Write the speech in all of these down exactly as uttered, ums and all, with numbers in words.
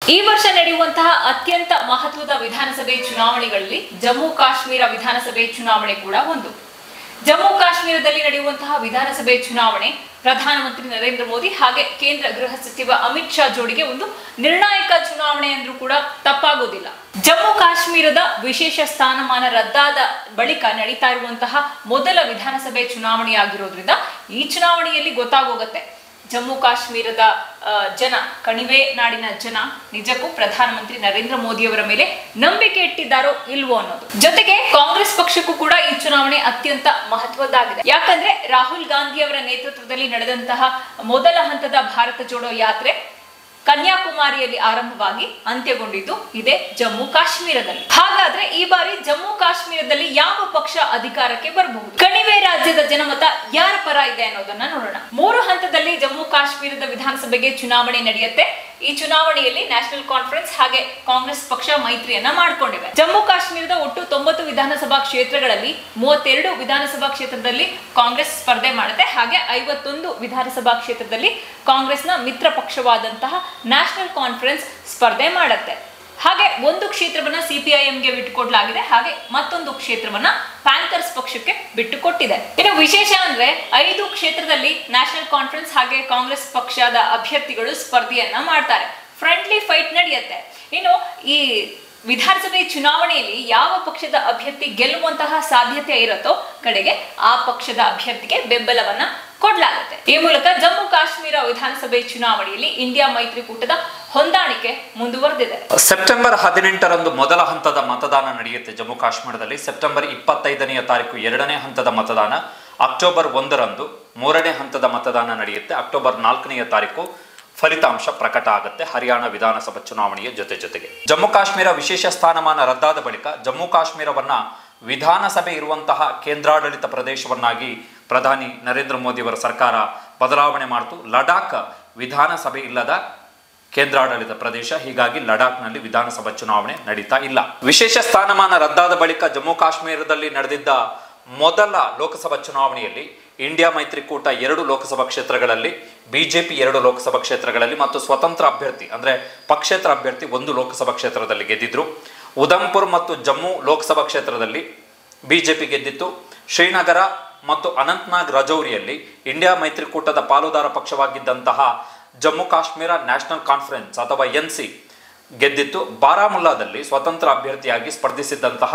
ಈ ವರ್ಷ ನಡೆಯುವಂತಹ ಅತ್ಯಂತ ಮಹತ್ವದ ವಿಧಾನಸಭೆ ಚುನಾವಣೆಗಳಲ್ಲಿ ಜಮ್ಮು ಕಾಶ್ಮೀರ ವಿಧಾನಸಭೆ ಚುನಾವಣೆ ಕೂಡ ಒಂದು. ಜಮ್ಮು ಕಾಶ್ಮೀರದಲ್ಲಿ ನಡೆಯುವಂತಹ ವಿಧಾನಸಭೆ ಚುನಾವಣೆ ಪ್ರಧಾನಮಂತ್ರಿ ನರೇಂದ್ರ ಮೋದಿ ಹಾಗೆ ಕೇಂದ್ರ ಗೃಹ ಸಚಿವ ಅಮಿತ್ ಶಾ ಜೋಡಿಗೆ ಒಂದು ನಿರ್ಣಾಯಕ ಚುನಾವಣೆ ಅಂದ್ರೂ ಕೂಡ ತಪ್ಪಾಗೋದಿಲ್ಲ. ಜಮ್ಮು ಕಾಶ್ಮೀರದ ವಿಶೇಷ ಸ್ಥಾನಮಾನ ರದ್ದಾದ ಬಳಿಕ ನಡೀತಾ ಇರುವಂತಹ ಮೊದಲ ವಿಧಾನಸಭೆ ಚುನಾವಣೆಯಾಗಿರೋದ್ರಿಂದ ಈ ಚುನಾವಣೆಯಲ್ಲಿ ಗೊತ್ತಾಗೋಗುತ್ತೆ ಜಮ್ಮು ಕಾಶ್ಮೀರದ ಜನ, ಕಣಿವೆ ನಾಡಿನ ಜನ ನಿಜಕ್ಕೂ ಪ್ರಧಾನಮಂತ್ರಿ ನರೇಂದ್ರ ಮೋದಿ ಅವರ ಮೇಲೆ ನಂಬಿಕೆ ಇಟ್ಟಿದ್ದಾರೋ ಇಲ್ವೋ ಅನ್ನೋದು. ಜೊತೆಗೆ ಕಾಂಗ್ರೆಸ್ ಪಕ್ಷಕ್ಕೂ ಕೂಡ ಈ ಚುನಾವಣೆ ಅತ್ಯಂತ ಮಹತ್ವದ್ದಾಗಿದೆ. ಯಾಕಂದ್ರೆ ರಾಹುಲ್ ಗಾಂಧಿ ಅವರ ನೇತೃತ್ವದಲ್ಲಿ ನಡೆದಂತಹ ಮೊದಲ ಹಂತದ ಭಾರತ ಜೋಡೋ ಯಾತ್ರೆ ಕನ್ಯಾಕುಮಾರಿಯಲ್ಲಿ ಆರಂಭವಾಗಿ ಅಂತ್ಯಗೊಂಡಿದ್ದು ಇದೇ ಜಮ್ಮು ಕಾಶ್ಮೀರದಲ್ಲಿ. ಹಾಗಾದ್ರೆ ಈ ಬಾರಿ ಜಮ್ಮು ಕಾಶ್ಮೀರದಲ್ಲಿ ಯಾವ ಪಕ್ಷ ಅಧಿಕಾರಕ್ಕೆ ಬರಬಹುದು, ಕಣಿವೆ ರಾಜ್ಯದ ಜನಮತ ಯಾರ ಪರ ಇದೆ ಅನ್ನೋದನ್ನ ನೋಡೋಣ. ಮೂರು ಹಂತದಲ್ಲಿ ಜಮ್ಮು ಕಾಶ್ಮೀರದ ವಿಧಾನಸಭೆಗೆ ಚುನಾವಣೆ ನಡೆಯುತ್ತೆ. ಈ ಚುನಾವಣೆಯಲ್ಲಿ ನ್ಯಾಷನಲ್ ಕಾನ್ಫರೆನ್ಸ್ ಹಾಗೆ ಕಾಂಗ್ರೆಸ್ ಪಕ್ಷ ಮೈತ್ರಿಯನ್ನ ಮಾಡಿಕೊಂಡಿವೆ. ಜಮ್ಮು ಕಾಶ್ಮೀರದ ಒಟ್ಟು ತೊಂಬತ್ತು ವಿಧಾನಸಭಾ ಕ್ಷೇತ್ರಗಳಲ್ಲಿ ಮೂವತ್ತೆರಡು ವಿಧಾನಸಭಾ ಕ್ಷೇತ್ರದಲ್ಲಿ ಕಾಂಗ್ರೆಸ್ ಸ್ಪರ್ಧೆ ಮಾಡುತ್ತೆ. ಹಾಗೆ ಐವತ್ತೊಂದು ವಿಧಾನಸಭಾ ಕ್ಷೇತ್ರದಲ್ಲಿ ಕಾಂಗ್ರೆಸ್ನ ಮಿತ್ರ ಪಕ್ಷವಾದಂತಹ ನ್ಯಾಷನಲ್ ಕಾನ್ಫರೆನ್ಸ್ ಸ್ಪರ್ಧೆ ಮಾಡುತ್ತೆ. ಹಾಗೆ ಒಂದು ಕ್ಷೇತ್ರವನ್ನ ಸಿಪಿಐಎಂಗೆ ಬಿಟ್ಟುಕೊಡಲಾಗಿದೆ, ಹಾಗೆ ಮತ್ತೊಂದು ಕ್ಷೇತ್ರವನ್ನ ಪ್ಯಾಂಥರ್ಸ್ ಪಕ್ಷಕ್ಕೆ ಬಿಟ್ಟುಕೊಟ್ಟಿದೆ. ಇನ್ನು ವಿಶೇಷ ಅಂದ್ರೆ ಐದು ಕ್ಷೇತ್ರದಲ್ಲಿ ನ್ಯಾಷನಲ್ ಕಾನ್ಫರೆನ್ಸ್ ಹಾಗೆ ಕಾಂಗ್ರೆಸ್ ಪಕ್ಷದ ಅಭ್ಯರ್ಥಿಗಳು ಸ್ಪರ್ಧೆಯನ್ನ ಮಾಡ್ತಾರೆ. ಫ್ರೆಂಡ್ಲಿ ಫೈಟ್ ನಡೆಯುತ್ತೆ. ಇನ್ನು ಈ ವಿಧಾನಸಭೆ ಚುನಾವಣೆಯಲ್ಲಿ ಯಾವ ಪಕ್ಷದ ಅಭ್ಯರ್ಥಿ ಗೆಲ್ಲುವಂತಹ ಸಾಧ್ಯತೆ ಇರುತ್ತೋ ಕಡೆಗೆ ಆ ಪಕ್ಷದ ಅಭ್ಯರ್ಥಿಗೆ ಬೆಂಬಲವನ್ನ ಕೊಡಲಾಗುತ್ತೆ. ಈ ಮೂಲಕ ಜಮ್ಮು ಕಾಶ್ಮೀರ ವಿಧಾನಸಭೆ ಚುನಾವಣೆಯಲ್ಲಿ ಇಂಡಿಯಾ ಮೈತ್ರಿಕೂಟದ ಹೊಂದಾಣಿಕೆ ಮುಂದುವರೆದಿದೆ. ಸೆಪ್ಟೆಂಬರ್ ಹದಿನೆಂಟರಂದು ಮೊದಲ ಹಂತದ ಮತದಾನ ನಡೆಯುತ್ತೆ ಜಮ್ಮು ಕಾಶ್ಮೀರದಲ್ಲಿ. ಸೆಪ್ಟೆಂಬರ್ ಇಪ್ಪತ್ತೈದನೆಯ ತಾರೀಕು ಎರಡನೇ ಹಂತದ ಮತದಾನ, ಅಕ್ಟೋಬರ್ ಒಂದರಂದು ಮೂರನೇ ಹಂತದ ಮತದಾನ ನಡೆಯುತ್ತೆ. ಅಕ್ಟೋಬರ್ ನಾಲ್ಕನೆಯ ತಾರೀಕು ಫಲಿತಾಂಶ ಪ್ರಕಟ ಆಗುತ್ತೆ ಹರಿಯಾಣ ವಿಧಾನಸಭಾ ಚುನಾವಣೆಯ ಜೊತೆ ಜೊತೆಗೆ. ಜಮ್ಮು ಕಾಶ್ಮೀರ ವಿಶೇಷ ಸ್ಥಾನಮಾನ ರದ್ದಾದ ಬಳಿಕ ಜಮ್ಮು ಕಾಶ್ಮೀರವನ್ನ ವಿಧಾನಸಭೆ ಇರುವಂತಹ ಕೇಂದ್ರಾಡಳಿತ ಪ್ರದೇಶವನ್ನಾಗಿ ಪ್ರಧಾನಿ ನರೇಂದ್ರ ಮೋದಿ ಅವರ ಸರ್ಕಾರ ಬದಲಾವಣೆ ಮಾಡಿತು. ಲಡಾಖ್ ವಿಧಾನಸಭೆ ಇಲ್ಲದ ಕೇಂದ್ರಾಡಳಿತ ಪ್ರದೇಶ, ಹೀಗಾಗಿ ಲಡಾಖ್ನಲ್ಲಿ ವಿಧಾನಸಭಾ ಚುನಾವಣೆ ನಡೀತಾ ಇಲ್ಲ. ವಿಶೇಷ ಸ್ಥಾನಮಾನ ರದ್ದಾದ ಬಳಿಕ ಜಮ್ಮು ಕಾಶ್ಮೀರದಲ್ಲಿ ನಡೆದಿದ್ದ ಮೊದಲ ಲೋಕಸಭಾ ಚುನಾವಣೆಯಲ್ಲಿ ಇಂಡಿಯಾ ಮೈತ್ರಿಕೂಟ ಎರಡು ಲೋಕಸಭಾ ಕ್ಷೇತ್ರಗಳಲ್ಲಿ, ಬಿಜೆಪಿ ಎರಡು ಲೋಕಸಭಾ ಕ್ಷೇತ್ರಗಳಲ್ಲಿ ಮತ್ತು ಸ್ವತಂತ್ರ ಅಭ್ಯರ್ಥಿ ಅಂದ್ರೆ ಪಕ್ಷೇತರ ಅಭ್ಯರ್ಥಿ ಒಂದು ಲೋಕಸಭಾ ಕ್ಷೇತ್ರದಲ್ಲಿ ಗೆದ್ದಿದ್ರು. ಉಧಂಪುರ್ ಮತ್ತು ಜಮ್ಮು ಲೋಕಸಭಾ ಕ್ಷೇತ್ರದಲ್ಲಿ ಬಿಜೆಪಿ ಗೆದ್ದಿತ್ತು. ಶ್ರೀನಗರ ಮತ್ತು ಅನಂತನಾಗ್ ರಜೌರಿಯಲ್ಲಿ ಇಂಡಿಯಾ ಮೈತ್ರಿಕೂಟದ ಪಾಲುದಾರ ಪಕ್ಷವಾಗಿದ್ದಂತಹ ಜಮ್ಮು ಕಾಶ್ಮೀರ ನ್ಯಾಷನಲ್ ಕಾನ್ಫರೆನ್ಸ್ ಅಥವಾ ಎನ್ ಸಿ ಗೆದ್ದಿತ್ತು. ಬಾರಾಮುಲ್ಲಾದಲ್ಲಿ ಸ್ವತಂತ್ರ ಅಭ್ಯರ್ಥಿಯಾಗಿ ಸ್ಪರ್ಧಿಸಿದ್ದಂತಹ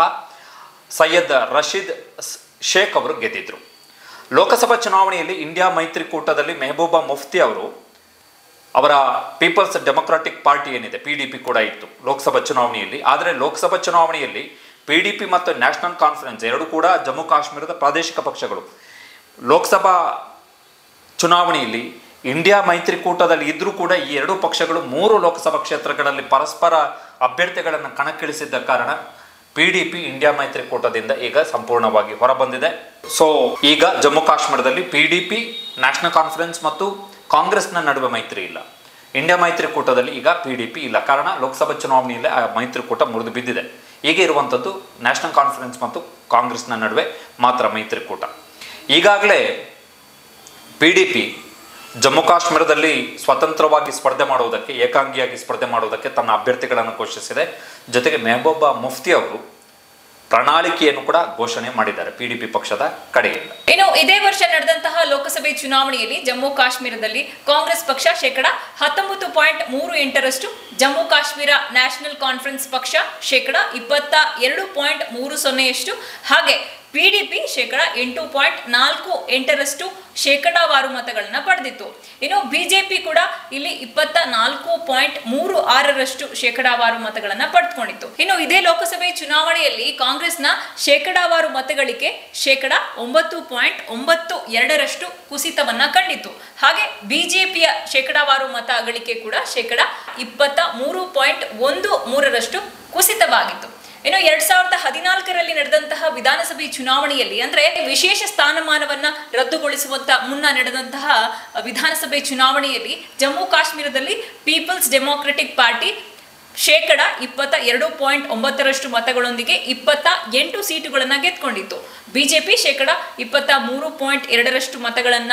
ಸೈಯದ್ ರಶೀದ್ ಶೇಖ್ ಅವರು ಗೆದ್ದಿದ್ರು. ಲೋಕಸಭಾ ಚುನಾವಣೆಯಲ್ಲಿ ಇಂಡಿಯಾ ಮೈತ್ರಿಕೂಟದಲ್ಲಿ ಮೆಹಬೂಬಾ ಮುಫ್ತಿ ಅವರು ಅವರ ಪೀಪಲ್ಸ್ ಡೆಮೊಕ್ರಾಟಿಕ್ ಪಾರ್ಟಿ ಏನಿದೆ ಪಿ ಡಿ ಪಿ ಕೂಡ ಇತ್ತು ಲೋಕಸಭಾ ಚುನಾವಣೆಯಲ್ಲಿ. ಆದರೆ ಲೋಕಸಭಾ ಚುನಾವಣೆಯಲ್ಲಿ ಪಿ ಡಿ ಪಿ ಮತ್ತು ನ್ಯಾಷನಲ್ ಕಾನ್ಫರೆನ್ಸ್ ಎರಡು ಕೂಡ ಜಮ್ಮು ಕಾಶ್ಮೀರದ ಪ್ರಾದೇಶಿಕ ಪಕ್ಷಗಳು. ಲೋಕಸಭಾ ಚುನಾವಣೆಯಲ್ಲಿ ಇಂಡಿಯಾ ಮೈತ್ರಿಕೂಟದಲ್ಲಿ ಇದ್ರೂ ಕೂಡ ಈ ಎರಡೂ ಪಕ್ಷಗಳು ಮೂರು ಲೋಕಸಭಾ ಕ್ಷೇತ್ರಗಳಲ್ಲಿ ಪರಸ್ಪರ ಅಭ್ಯರ್ಥಿಗಳನ್ನು ಕಣಕ್ಕಿಳಿಸಿದ್ದ ಕಾರಣ ಪಿ ಡಿ ಪಿ ಇಂಡಿಯಾ ಮೈತ್ರಿಕೂಟದಿಂದ ಈಗ ಸಂಪೂರ್ಣವಾಗಿ ಹೊರಬಂದಿದೆ. ಸೊ ಈಗ ಜಮ್ಮು ಕಾಶ್ಮೀರದಲ್ಲಿ P D P, National Conference ಮತ್ತು ಕಾಂಗ್ರೆಸ್ನ ನಡುವೆ ಮೈತ್ರಿ ಇಲ್ಲ. ಇಂಡಿಯಾ ಮೈತ್ರಿಕೂಟದಲ್ಲಿ ಈಗ ಪಿ ಡಿ ಪಿ ಇಲ್ಲ, ಕಾರಣ ಲೋಕಸಭಾ ಚುನಾವಣೆಯಲ್ಲಿ ಆ ಮೈತ್ರಿಕೂಟ ಮುರಿದು ಬಿದ್ದಿದೆ. ಈಗ ಇರುವಂಥದ್ದು ನ್ಯಾಷನಲ್ ಕಾನ್ಫರೆನ್ಸ್ ಮತ್ತು ಕಾಂಗ್ರೆಸ್ನ ನಡುವೆ ಮಾತ್ರ ಮೈತ್ರಿಕೂಟ. ಈಗಾಗಲೇ ಪಿ ಡಿ ಪಿ ಜಮ್ಮು ಕಾಶ್ಮೀರದಲ್ಲಿ ಸ್ವತಂತ್ರವಾಗಿ ಸ್ಪರ್ಧೆ ಮಾಡುವುದಕ್ಕೆ, ಏಕಾಂಗಿಯಾಗಿ ಸ್ಪರ್ಧೆ ಮಾಡುವುದಕ್ಕೆ ತನ್ನ ಅಭ್ಯರ್ಥಿಗಳನ್ನು ಘೋಷಿಸಿದೆ. ಜೊತೆಗೆ ಮೆಹಬೂಬಾ ಮುಫ್ತಿ ಅವರು ಪ್ರಣಾಳಿಕೆಯನ್ನು ಕೂಡ ಘೋಷಣೆ ಮಾಡಿದ್ದಾರೆ ಪಿ ಡಿ ಪಿ ಪಕ್ಷದ ಕಡೆಯಿಂದ. ಇನ್ನು ಇದೇ ವರ್ಷ ನಡೆದಂತಹ ಲೋಕಸಭೆ ಚುನಾವಣೆಯಲ್ಲಿ ಜಮ್ಮು ಕಾಶ್ಮೀರದಲ್ಲಿ ಕಾಂಗ್ರೆಸ್ ಪಕ್ಷ ಶೇಕಡ ಹತ್ತೊಂಬತ್ತು ಪಾಯಿಂಟ್ ಮೂರು ಎಂಟರಷ್ಟು, ಜಮ್ಮು ಕಾಶ್ಮೀರ ನ್ಯಾಷನಲ್ ಕಾನ್ಫರೆನ್ಸ್ ಪಕ್ಷ ಶೇಕಡ ಇಪ್ಪತ್ತ ಎರಡು ಪಾಯಿಂಟ್ ಮೂರು ಸೊನ್ನೆಯಷ್ಟು, ಹಾಗೆ ಪಿಡಿಪಿ ಶೇಕಡ ಎಂಟು ಪಾಯಿಂಟ್ ನಾಲ್ಕು ಎಂಟರಷ್ಟು ಶೇಕಡಾವಾರು ಮತಗಳನ್ನ ಪಡೆದಿತ್ತು. ಇನ್ನು ಬಿಜೆಪಿ ಕೂಡ ಇಲ್ಲಿ ಇಪ್ಪತ್ತ ನಾಲ್ಕು ಪಾಯಿಂಟ್ ಮೂರು ಆರರಷ್ಟು ಶೇಕಡಾವಾರು ಮತಗಳನ್ನ ಪಡೆದುಕೊಂಡಿತ್ತು. ಇನ್ನು ಇದೇ ಲೋಕಸಭೆ ಚುನಾವಣೆಯಲ್ಲಿ ಕಾಂಗ್ರೆಸ್ನ ಶೇಕಡಾವಾರು ಮತಗಳಿಕೆ ಶೇಕಡ ಒಂಬತ್ತು ಪಾಯಿಂಟ್ ಒಂಬತ್ತು ಎರಡರಷ್ಟು ಕುಸಿತವನ್ನ ಕಂಡಿತ್ತು. ಹಾಗೆ ಬಿಜೆಪಿಯ ಶೇಕಡಾವಾರು ಮತ ಗಳಿಕೆ ಕೂಡ ಶೇಕಡ ಇಪ್ಪತ್ತ ಮೂರು ಪಾಯಿಂಟ್ ಒಂದು ಮೂರರಷ್ಟು ಕುಸಿತವಾಗಿತ್ತು. ಇನ್ನು ಎರಡ್ ಸಾವಿರದ ಹದಿನಾಲ್ಕರಲ್ಲಿ ನಡೆದಂತಹ ವಿಧಾನಸಭೆ ಚುನಾವಣೆಯಲ್ಲಿ ಅಂದ್ರೆ ವಿಶೇಷ ಸ್ಥಾನಮಾನವನ್ನ ರದ್ದುಗೊಳಿಸುವಂತ ಮುನ್ನ ನಡೆದಂತಹ ವಿಧಾನಸಭೆ ಚುನಾವಣೆಯಲ್ಲಿ ಜಮ್ಮು ಕಾಶ್ಮೀರದಲ್ಲಿ ಪೀಪಲ್ಸ್ ಡೆಮೊಕ್ರೆಟಿಕ್ ಪಾರ್ಟಿ ಶೇಕಡ ಇಪ್ಪತ್ತ ಎರಡು ಪಾಯಿಂಟ್ ಒಂಬತ್ತರಷ್ಟು ಮತಗಳೊಂದಿಗೆ ಇಪ್ಪತ್ತ ಎಂಟು ಸೀಟುಗಳನ್ನ ಗೆದ್ಕೊಂಡಿತ್ತು. ಬಿಜೆಪಿ ಶೇಕಡ ಇಪ್ಪತ್ತ ಮೂರು ಪಾಯಿಂಟ್ ಎರಡರಷ್ಟು ಮತಗಳನ್ನ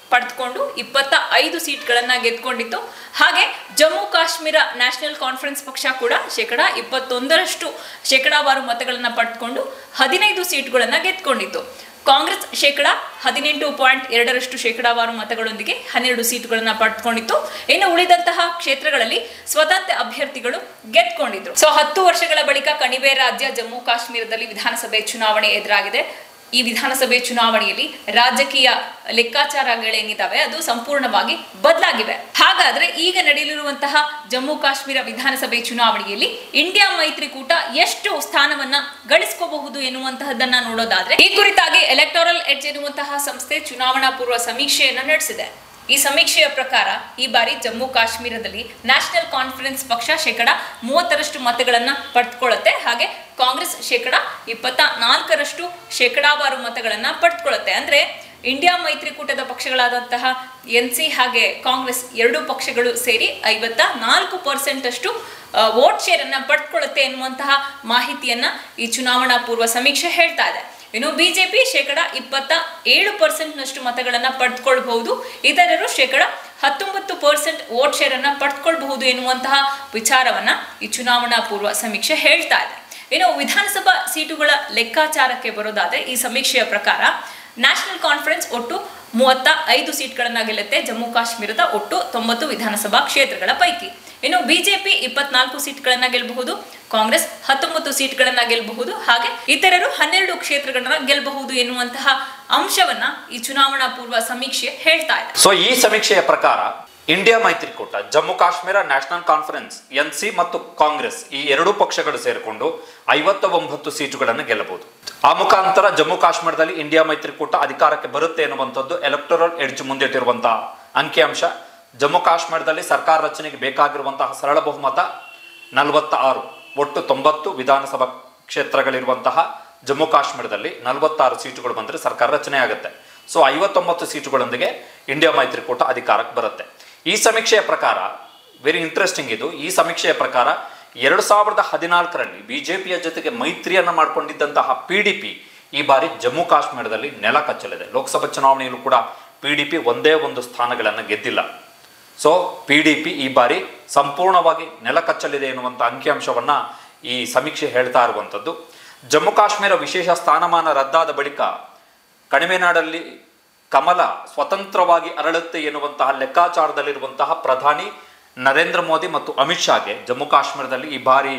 ಪಡೆದುಕೊಂಡು ಇಪ್ಪತ್ತ ಐದು ಸೀಟ್ಗಳನ್ನ ಗೆದ್ಕೊಂಡಿತ್ತು. ಹಾಗೆ ಜಮ್ಮು ಕಾಶ್ಮೀರ ನ್ಯಾಷನಲ್ ಕಾನ್ಫರೆನ್ಸ್ ಪಕ್ಷ ಕೂಡ ಶೇಕಡ ಇಪ್ಪತ್ತೊಂದರಷ್ಟು ಶೇಕಡಾವಾರು ಮತಗಳನ್ನ ಪಡೆದುಕೊಂಡು ಹದಿನೈದು ಸೀಟ್ಗಳನ್ನ ಗೆದ್ಕೊಂಡಿತ್ತು. ಕಾಂಗ್ರೆಸ್ ಶೇಕಡ ಹದಿನೆಂಟು ಪಾಯಿಂಟ್ ಎರಡರಷ್ಟು ಶೇಕಡಾವಾರು ಮತಗಳೊಂದಿಗೆ ಹನ್ನೆರಡು ಸೀಟುಗಳನ್ನ ಪಡೆದುಕೊಂಡಿತ್ತು. ಇನ್ನು ಉಳಿದಂತಹ ಕ್ಷೇತ್ರಗಳಲ್ಲಿ ಸ್ವತಂತ್ರ ಅಭ್ಯರ್ಥಿಗಳು ಗೆದ್ಕೊಂಡಿದ್ರು. ಸೊ ಹತ್ತು ವರ್ಷಗಳ ಬಳಿಕ ಕಣಿವೆ ರಾಜ್ಯ ಜಮ್ಮು ಕಾಶ್ಮೀರದಲ್ಲಿ ವಿಧಾನಸಭೆ ಚುನಾವಣೆ ಎದುರಾಗಿದೆ. ಈ ವಿಧಾನಸಭೆ ಚುನಾವಣೆಯಲ್ಲಿ ರಾಜಕೀಯ ಲೆಕ್ಕಾಚಾರಗಳೇನಿದ್ದಾವೆ ಅದು ಸಂಪೂರ್ಣವಾಗಿ ಬದಲಾಗಿವೆ. ಹಾಗಾದ್ರೆ ಈಗ ನಡೆಯಲಿರುವಂತಹ ಜಮ್ಮು ಕಾಶ್ಮೀರ ವಿಧಾನಸಭೆ ಚುನಾವಣೆಯಲ್ಲಿ ಇಂಡಿಯಾ ಮೈತ್ರಿಕೂಟ ಎಷ್ಟು ಸ್ಥಾನವನ್ನ ಗಳಿಸಿಕೋಬಹುದು ಎನ್ನುವಂತಹದನ್ನ ನೋಡೋದಾದ್ರೆ, ಈ ಕುರಿತಾಗಿ ಎಲೆಕ್ಟೋರಲ್ ಎಡ್ಜ್ ಎನ್ನುವಂತಹ ಸಂಸ್ಥೆ ಚುನಾವಣಾ ಪೂರ್ವ ಸಮೀಕ್ಷೆಯನ್ನ ನಡೆಸಿದೆ. ಈ ಸಮೀಕ್ಷೆಯ ಪ್ರಕಾರ ಈ ಬಾರಿ ಜಮ್ಮು ಕಾಶ್ಮೀರದಲ್ಲಿ ನ್ಯಾಷನಲ್ ಕಾನ್ಫರೆನ್ಸ್ ಪಕ್ಷ ಶೇಕಡ ಮೂವತ್ತರಷ್ಟು ಮತಗಳನ್ನ ಪಡೆದುಕೊಳ್ಳುತ್ತೆ. ಹಾಗೆ ಕಾಂಗ್ರೆಸ್ ಶೇಕಡ ಇಪ್ಪತ್ತ ನಾಲ್ಕರಷ್ಟು ಶೇಕಡಾವಾರು ಮತಗಳನ್ನ ಪಡೆದುಕೊಳ್ಳುತ್ತೆ. ಅಂದ್ರೆ ಇಂಡಿಯಾ ಮೈತ್ರಿಕೂಟದ ಪಕ್ಷಗಳಾದಂತಹ ಎನ್ ಸಿ ಹಾಗೆ ಕಾಂಗ್ರೆಸ್ ಎರಡು ಪಕ್ಷಗಳು ಸೇರಿ ಐವತ್ತ ನಾಲ್ಕು ಪರ್ಸೆಂಟ್ ಅಷ್ಟು ವೋಟ್ ಶೇರ್ ಅನ್ನ ಪಡೆದುಕೊಳ್ಳುತ್ತೆ ಎನ್ನುವಂತಹ ಮಾಹಿತಿಯನ್ನ ಈ ಚುನಾವಣಾ ಪೂರ್ವ ಸಮೀಕ್ಷೆ ಹೇಳ್ತಾ ಇದೆ. ಇನ್ನು ಬಿಜೆಪಿ ಶೇಕಡ ಇಪ್ಪತ್ತ ಏಳು ಪರ್ಸೆಂಟ್ ನಷ್ಟು ಮತಗಳನ್ನ ಪಡೆದುಕೊಳ್ಳಬಹುದು, ಇತರರು ಶೇಕಡ ಹತ್ತೊಂಬತ್ತು ಪರ್ಸೆಂಟ್ ವೋಟ್ ಶೇರ್ ಅನ್ನ ಪಡೆದುಕೊಳ್ಳಬಹುದು ಎನ್ನುವಂತಹ ವಿಚಾರವನ್ನ ಈ ಚುನಾವಣಾ ಪೂರ್ವ ಸಮೀಕ್ಷೆ ಹೇಳ್ತಾ ಇದೆ. ಇನ್ನು ವಿಧಾನಸಭಾ ಸೀಟುಗಳ ಲೆಕ್ಕಾಚಾರಕ್ಕೆ ಬರೋದಾದ್ರೆ ಈ ಸಮೀಕ್ಷೆಯ ಪ್ರಕಾರ ನ್ಯಾಷನಲ್ ಕಾನ್ಫರೆನ್ಸ್ ಒಟ್ಟು ಮೂವತ್ತ ಐದು ಸೀಟ್ಗಳನ್ನ ಗೆಲ್ಲುತ್ತೆ ಜಮ್ಮು ಕಾಶ್ಮೀರದ ಒಟ್ಟು ತೊಂಬತ್ತು ವಿಧಾನಸಭಾ ಕ್ಷೇತ್ರಗಳ ಪೈಕಿ. ಇನ್ನು ಬಿಜೆಪಿ ಇಪ್ಪತ್ನಾಲ್ಕು ಸೀಟ್ಗಳನ್ನ ಗೆಲ್ಲಬಹುದು, ಕಾಂಗ್ರೆಸ್ ಹತ್ತೊಂಬತ್ತು ಸೀಟ್ಗಳನ್ನ ಗೆಲ್ಲಬಹುದು, ಹಾಗೆ ಇತರರು ಹನ್ನೆರಡು ಕ್ಷೇತ್ರಗಳನ್ನ ಗೆಲ್ಲಬಹುದು ಎನ್ನುವಂತಹ ಅಂಶವನ್ನ ಈ ಚುನಾವಣಾ ಪೂರ್ವ ಸಮೀಕ್ಷೆ ಹೇಳ್ತಾ ಇದೆ. ಸೊ ಈ ಸಮೀಕ್ಷೆಯ ಪ್ರಕಾರ ಇಂಡಿಯಾ ಮೈತ್ರಿಕೂಟ Jammu Kashmir National Conference N C ಮತ್ತು ಕಾಂಗ್ರೆಸ್ ಈ ಎರಡೂ ಪಕ್ಷಗಳು ಸೇರಿಕೊಂಡು ಐವತ್ತ ಒಂಬತ್ತು ಸೀಟುಗಳನ್ನು ಗೆಲ್ಲಬಹುದು. ಆ ಮುಖಾಂತರ ಜಮ್ಮು ಕಾಶ್ಮೀರದಲ್ಲಿ ಇಂಡಿಯಾ ಮೈತ್ರಿಕೂಟ ಅಧಿಕಾರಕ್ಕೆ ಬರುತ್ತೆ ಎನ್ನುವಂಥದ್ದು ಎಲೆಕ್ಟೋರಲ್ ಎಡ್ಜ್ ಮುಂದಿಟ್ಟಿರುವಂತಹ ಅಂಕಿಅಂಶ. ಜಮ್ಮು ಕಾಶ್ಮೀರದಲ್ಲಿ ಸರ್ಕಾರ ರಚನೆಗೆ ಬೇಕಾಗಿರುವಂತಹ ಸರಳ ಬಹುಮತ ನಲವತ್ತ ಆರು, ಒಟ್ಟು ತೊಂಬತ್ತು ವಿಧಾನಸಭಾ ಕ್ಷೇತ್ರಗಳಿರುವಂತಹ ಜಮ್ಮು ಕಾಶ್ಮೀರದಲ್ಲಿ ನಲವತ್ತಾರು ಸೀಟುಗಳು ಬಂದರೆ ಸರ್ಕಾರ ರಚನೆ ಆಗುತ್ತೆ. ಸೊ ಐವತ್ತೊಂಬತ್ತು ಸೀಟುಗಳೊಂದಿಗೆ ಇಂಡಿಯಾ ಮೈತ್ರಿಕೂಟ ಅಧಿಕಾರಕ್ಕೆ ಬರುತ್ತೆ. ಈ ಸಮೀಕ್ಷೆಯ ಪ್ರಕಾರ ವೆರಿ ಇಂಟ್ರೆಸ್ಟಿಂಗ್ ಇದು. ಈ ಸಮೀಕ್ಷೆಯ ಪ್ರಕಾರ ಎರಡು ಸಾವಿರದ ಹದಿನಾಲ್ಕರಲ್ಲಿ ಬಿಜೆಪಿಯ ಜೊತೆಗೆ ಮೈತ್ರಿಯನ್ನ ಮಾಡಿಕೊಂಡಿದ್ದಂತಹ ಪಿ ಡಿ ಪಿ ಈ ಬಾರಿ ಜಮ್ಮು ಕಾಶ್ಮೀರದಲ್ಲಿ ನೆಲ ಕಚ್ಚಲಿದೆ. ಲೋಕಸಭಾ ಚುನಾವಣೆಯಲ್ಲೂ ಕೂಡ ಪಿ ಡಿ ಪಿ ಒಂದೇ ಒಂದು ಸ್ಥಾನಗಳನ್ನು ಗೆದ್ದಿಲ್ಲ. ಸೊ ಪಿ ಡಿ ಪಿ ಈ ಬಾರಿ ಸಂಪೂರ್ಣವಾಗಿ ನೆಲ ಕಚ್ಚಲಿದೆ ಎನ್ನುವಂಥ ಅಂಕಿಅಂಶವನ್ನ ಈ ಸಮೀಕ್ಷೆ ಹೇಳ್ತಾ ಇರುವಂಥದ್ದು. ಜಮ್ಮು ಕಾಶ್ಮೀರ ವಿಶೇಷ ಸ್ಥಾನಮಾನ ರದ್ದಾದ ಬಳಿಕ ಕಣಿವೆನಾಡಲ್ಲಿ ಕಮಲ ಸ್ವತಂತ್ರವಾಗಿ ಅರಳುತ್ತೆ ಎನ್ನುವಂತಹ ಲೆಕ್ಕಾಚಾರದಲ್ಲಿರುವಂತಹ ಪ್ರಧಾನಿ ನರೇಂದ್ರ ಮೋದಿ ಮತ್ತು ಅಮಿತ್ ಶಾಗೆ ಜಮ್ಮು ಕಾಶ್ಮೀರದಲ್ಲಿ ಈ ಬಾರಿ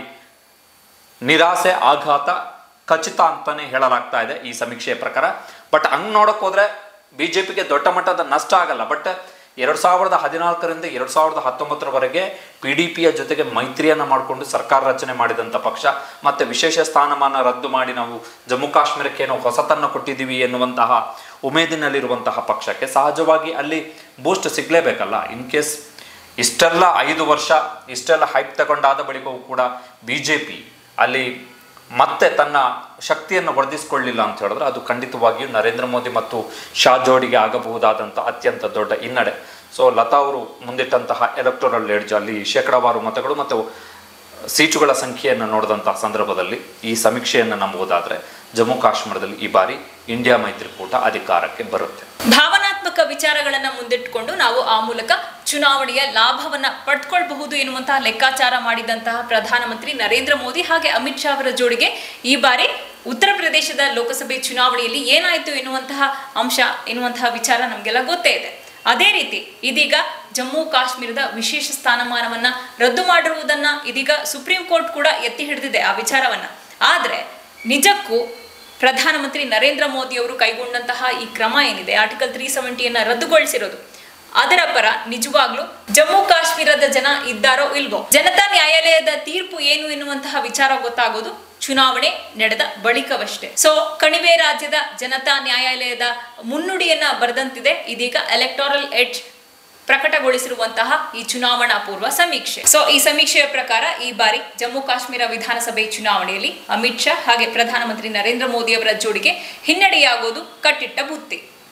ನಿರಾಸೆ ಆಘಾತ ಖಚಿತ ಅಂತಾನೆ ಹೇಳಲಾಗ್ತಾ ಇದೆ ಈ ಸಮೀಕ್ಷೆಯ ಪ್ರಕಾರ. ಬಟ್ ಹಂಗ್ ನೋಡಕ್ ಹೋದ್ರೆ ಬಿಜೆಪಿಗೆ ದೊಡ್ಡ ಮಟ್ಟದ ನಷ್ಟ ಆಗಲ್ಲ. ಬಟ್ ಎರಡ್ ಸಾವಿರದ ಹದಿನಾಲ್ಕರಿಂದ ಎರಡ್ ಸಾವಿರದ ಹತ್ತೊಂಬತ್ತರವರೆಗೆ ಪಿ ಡಿ ಪಿಯ ಜೊತೆಗೆ ಮೈತ್ರಿಯನ್ನ ಮಾಡಿಕೊಂಡು ಸರ್ಕಾರ ರಚನೆ ಮಾಡಿದಂಥ ಪಕ್ಷ ಮತ್ತೆ ವಿಶೇಷ ಸ್ಥಾನಮಾನ ರದ್ದು ಮಾಡಿ ನಾವು ಜಮ್ಮು ಕಾಶ್ಮೀರಕ್ಕೆ ಏನೋ ಹೊಸತನ್ನ ಕೊಟ್ಟಿದ್ದೀವಿ ಎನ್ನುವಂತಹ ಉಮೇದಿನಲ್ಲಿರುವಂತಹ ಪಕ್ಷಕ್ಕೆ ಸಹಜವಾಗಿ ಅಲ್ಲಿ ಬೂಸ್ಟ್ ಸಿಗ್ಲೇಬೇಕಲ್ಲ. ಇನ್ ಕೇಸ್ ಇಷ್ಟೆಲ್ಲ ಐದು ವರ್ಷ ಇಷ್ಟೆಲ್ಲ ಹೈಪ್ ತಗೊಂಡಾದ ಬಳಿಕವೂ ಕೂಡ ಬಿಜೆಪಿ ಅಲ್ಲಿ ಮತ್ತೆ ತನ್ನ ಶಕ್ತಿಯನ್ನು ವರ್ಧಿಸಿಕೊಳ್ಳಿಲ್ಲ ಅಂತ ಹೇಳಿದ್ರೆ ಅದು ಖಂಡಿತವಾಗಿಯೂ ನರೇಂದ್ರ ಮೋದಿ ಮತ್ತು ಶಾ ಜೋಡಿಗೆ ಆಗಬಹುದಾದಂಥ ಅತ್ಯಂತ ದೊಡ್ಡ ಹಿನ್ನಡೆ. ಸೊ ಲತಾ ಅವರು ಮುಂದಿಟ್ಟಂತಹ ಎಲೆಕ್ಟೋರಲ್ ಎಡ್ಜ್ ಅಲ್ಲಿ ಶೇಕಡಾವಾರು ಮತಗಳು ಮತ್ತು ಸೀಟುಗಳ ಸಂಖ್ಯೆಯನ್ನು ನೋಡಿದಂತಹ ಸಂದರ್ಭದಲ್ಲಿ ಈ ಸಮೀಕ್ಷೆಯನ್ನು ನಂಬುವುದಾದ್ರೆ ಜಮ್ಮು ಕಾಶ್ಮೀರದಲ್ಲಿ ಈ ಬಾರಿ ಇಂಡಿಯಾ ಮೈತ್ರಿಕೂಟ ಅಧಿಕಾರಕ್ಕೆ ಬರುತ್ತೆ. ಭಾವನಾತ್ಮಕ ವಿಚಾರಗಳನ್ನ ಮುಂದಿಟ್ಟುಕೊಂಡು ನಾವು ಆ ಮೂಲಕ ಚುನಾವಣೆಯ ಲಾಭವನ್ನ ಪಡೆದುಕೊಳ್ಳಬಹುದು ಎನ್ನುವಂತಹ ಲೆಕ್ಕಾಚಾರ ಮಾಡಿದಂತಹ ಪ್ರಧಾನಮಂತ್ರಿ ನರೇಂದ್ರ ಮೋದಿ ಹಾಗೆ ಅಮಿತ್ ಶಾ ಅವರ ಜೋಡಿಗೆ ಈ ಬಾರಿ ಉತ್ತರ ಪ್ರದೇಶದ ಲೋಕಸಭೆ ಚುನಾವಣೆಯಲ್ಲಿ ಏನಾಯಿತು ಎನ್ನುವಂತಹ ಅಂಶ ಎನ್ನುವಂತಹ ವಿಚಾರ ನಮಗೆಲ್ಲ ಗೊತ್ತೇ ಇದೆ. ಅದೇ ರೀತಿ ಇದೀಗ ಜಮ್ಮು ಕಾಶ್ಮೀರದ ವಿಶೇಷ ಸ್ಥಾನಮಾನವನ್ನ ರದ್ದು ಮಾಡಿರುವುದನ್ನ ಇದೀಗ ಸುಪ್ರೀಂ ಕೋರ್ಟ್ ಕೂಡ ಎತ್ತಿ ಹಿಡಿದಿದೆ ಆ ವಿಚಾರವನ್ನ. ಆದ್ರೆ ನಿಜಕ್ಕೂ ಪ್ರಧಾನಮಂತ್ರಿ ನರೇಂದ್ರ ಮೋದಿ ಅವರು ಕೈಗೊಂಡಂತಹ ಈ ಕ್ರಮ ಏನಿದೆ ಆರ್ಟಿಕಲ್ ತ್ರೀ ಸೆವೆಂಟಿಯನ್ನ ರದ್ದುಗೊಳಿಸಿರೋದು ಅದರ ಪರ ನಿಜವಾಗ್ಲೂ ಜಮ್ಮು ಕಾಶ್ಮೀರದ ಜನ ಇದ್ದಾರೋ ಇಲ್ವೋ, ಜನತಾ ನ್ಯಾಯಾಲಯದ ತೀರ್ಪು ಏನು ಎನ್ನುವಂತಹ ವಿಚಾರ ಗೊತ್ತಾಗೋದು ಚುನಾವಣೆ ನಡೆದ ಬಳಿಕವಷ್ಟೇ. ಸೊ ಕಣಿವೆ ರಾಜ್ಯದ ಜನತಾ ನ್ಯಾಯಾಲಯದ ಮುನ್ನುಡಿಯನ್ನ ಬರೆದಂತಿದೆ ಇದೀಗ ಎಲೆಕ್ಟೋರಲ್ ಎಡ್ಜ್ ಪ್ರಕಟಗೊಳಿಸಿರುವಂತಹ ಈ ಚುನಾವಣಾ ಪೂರ್ವ ಸಮೀಕ್ಷೆ. ಸೊ ಈ ಸಮೀಕ್ಷೆಯ ಪ್ರಕಾರ ಈ ಬಾರಿ ಜಮ್ಮು ಕಾಶ್ಮೀರ ವಿಧಾನಸಭೆ ಚುನಾವಣೆಯಲ್ಲಿ ಅಮಿತ್ ಶಾ ಹಾಗೆ ಪ್ರಧಾನಮಂತ್ರಿ ನರೇಂದ್ರ ಮೋದಿ ಅವರ ಜೋಡಿಗೆ ಹಿನ್ನಡೆಯಾಗೋದು ಕಟ್ಟಿಟ್ಟ ಬುತ್ತಿ.